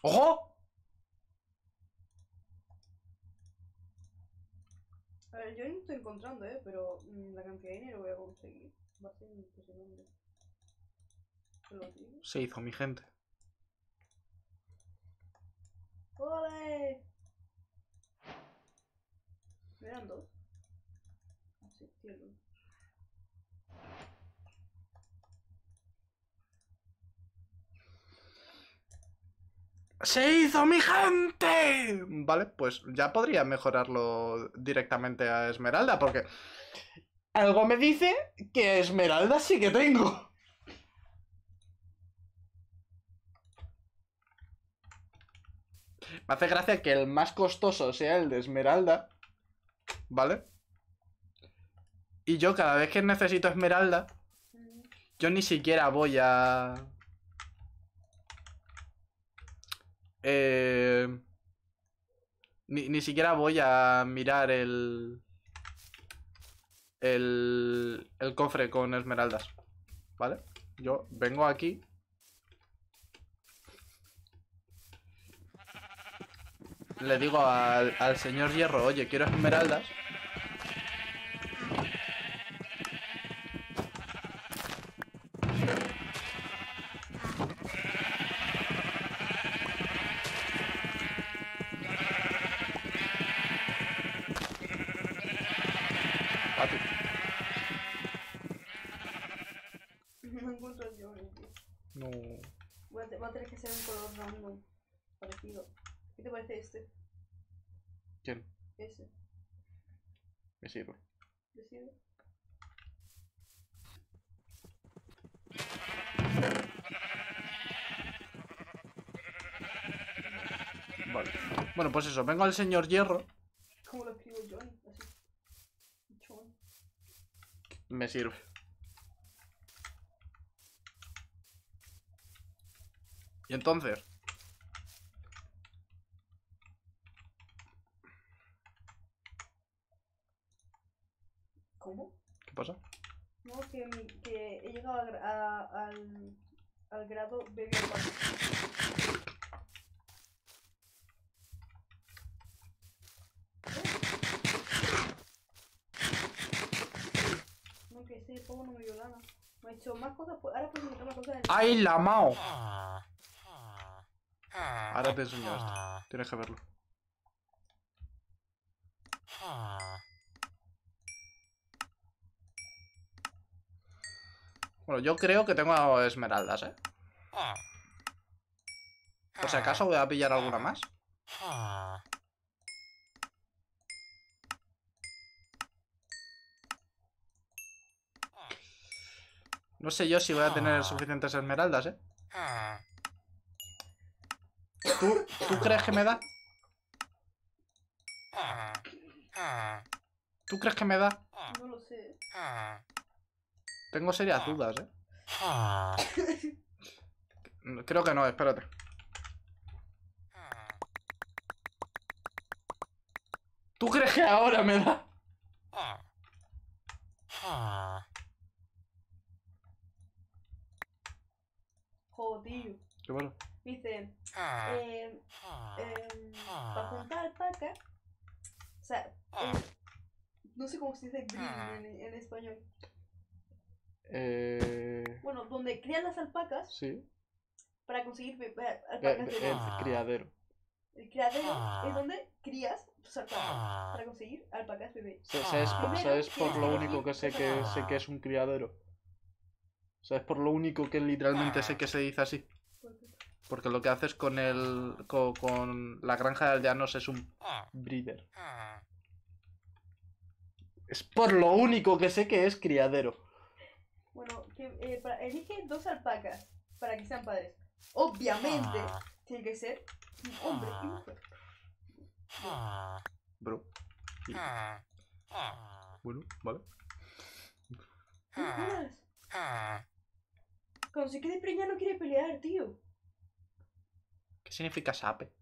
¡Ojo! A ver, yo no estoy encontrando, pero la cantidad de dinero que voy a conseguir va a ser impresionante. ¿Te lo digo? Se hizo, mi gente. ¡Ole! ¿Me eran dos? Así, cielo. ¡Se hizo, mi gente! Vale, pues ya podría mejorarlo directamente a Esmeralda, porque algo me dice que Esmeralda sí que tengo. Me hace gracia que el más costoso sea el de Esmeralda, ¿vale? Y yo cada vez que necesito Esmeralda, yo ni siquiera voy a... Ni siquiera voy a mirar el cofre con esmeraldas, ¿vale? Yo vengo aquí. Le digo al señor Hierro, oye, quiero esmeraldas. A ti. No encuentro el Johnny, tío. No. Va a tener que ser un color random. Parecido. ¿Qué te parece este? ¿Quién? Ese. Me sirve. ¿Te sirve? Vale. Bueno, pues eso, vengo al señor Hierro. ¿Cómo lo escribo Johnny? Así. John. Me sirve. Y entonces, ¿Cómo? ¿qué pasa? No, que he llegado al grado baby alpaca. No, que ese juego no me dio gana. Me ha hecho más cosas, ahora puedo encontrar más cosas en el... ¡Ay, la Mao! Ahora te enseño esto. Tienes que verlo. Bueno, yo creo que tengo esmeraldas, ¿eh? Por si acaso voy a pillar alguna más. No sé yo si voy a tener suficientes esmeraldas, ¿eh? ¿Tú crees que me da? ¿Tú crees que me da? No lo sé. Tengo serias dudas, ¿eh? Creo que no, espérate. ¿Tú crees que ahora me da? Joder. Qué bueno. Dice, para juntar alpaca, o sea, no sé cómo se dice breeding en español. Bueno, donde crían las alpacas, Sí. para conseguir alpacas El bebés. criadero. El criadero es donde crías tus alpacas para conseguir alpacas bebés. ¿Sabes por lo único que sé que es un criadero? ¿Sabes por lo único que literalmente sé que se dice así? Porque lo que haces con con la granja de aldeanos es un breeder. Es por lo único que sé que es criadero. Bueno, elige 2 alpacas para que sean padres. Obviamente, tiene que ser un hombre y mujer. Bro. Y... Bueno, vale. ¿Qué jodas? Cuando se quede preñada no quiere pelear, tío. ¿Qué significa sape?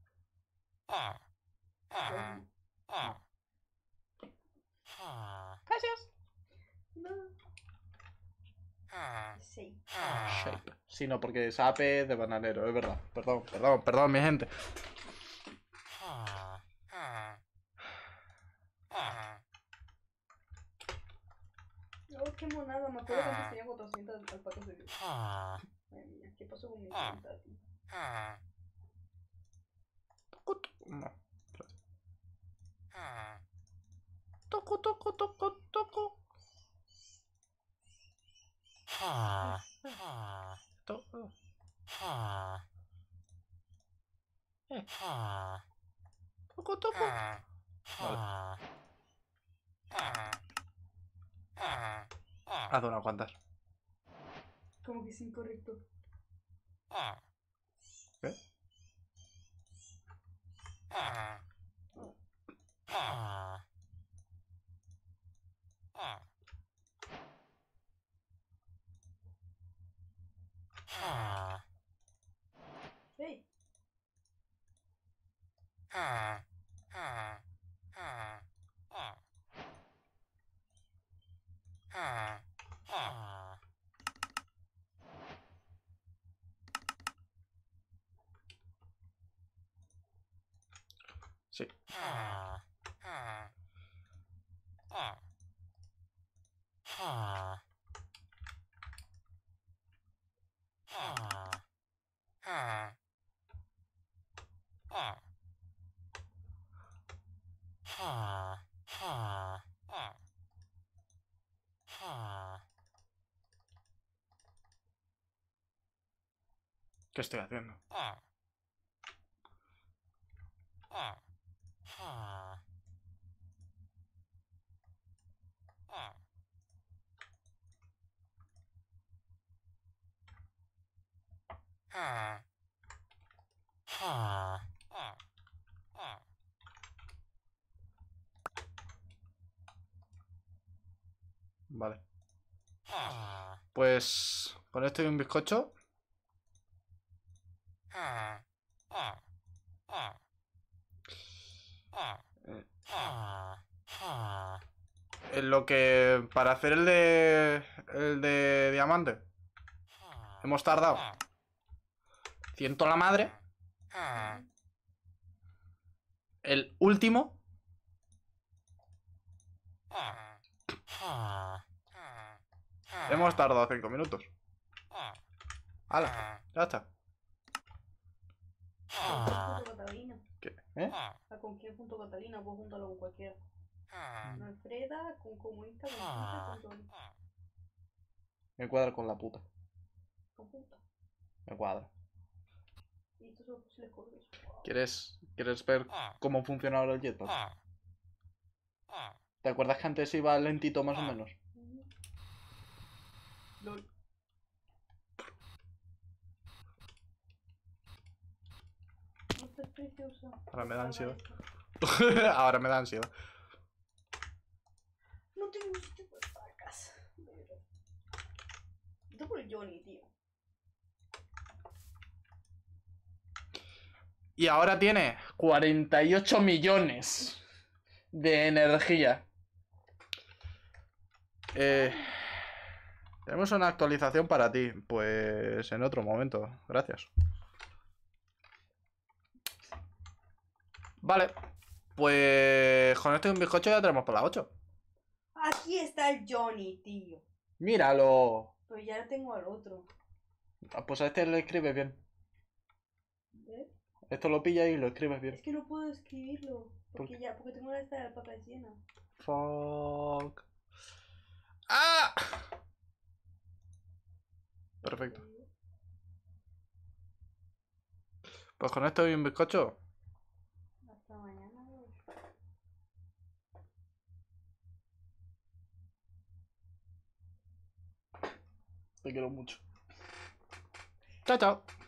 Gracias. No. Sí. Shape. Sí, no, porque sape de bananero, es verdad. Perdón, perdón, perdón, mi gente. No, qué monada, me acuerdo que antes tenía 400 alpacas de vida. Ay, mía, ¿qué pasó con mi cuenta, tío? No. Toco, toco, toco, toco. Toco. Toco, toco. Vale. Haz unas cuantas. Como que es incorrecto. ¿Qué? Hey, Sí. ¿Qué estoy haciendo? Vale. Pues con esto y un bizcocho. En lo que para hacer el de diamante hemos tardado 100 la madre. El último hemos tardado 5 minutos. ¡Hala! Ya está. punto Catalina. ¿Qué? ¿Eh? ¿Con quién junto Catalina? Puedo juntarlo con cualquiera. Con Alfreda, con Comunista, con Pinta, con Tony. Me cuadra con la puta. Con Punta. Me cuadra. Y estos son los posibles colores. ¿Quieres ver cómo funciona ahora el jetpack? ¿Te acuerdas que antes iba lentito más o menos? LOL. No estás preciosa. Ahora me da ansiedad. Ahora me da ansiedad. No tengo sitio para casa. Esto por el Johnny, tío. Y ahora tiene 48 millones de energía. Tenemos una actualización para ti. Pues en otro momento. Gracias. Vale. Pues con esto y un bizcocho ya tenemos para las 8. Aquí está el Johnny, tío. Míralo. Pero ya tengo al otro. Pues a este le escribes bien. ¿Ves? Esto lo pillas y lo escribes bien. Es que no puedo escribirlo. Porque ¿Por ya, porque tengo la lista de alpacas llena. Fuck. ¡Ah! Perfecto. Pues con esto y un bizcocho. Hasta mañana. Te quiero mucho. Chao, chao.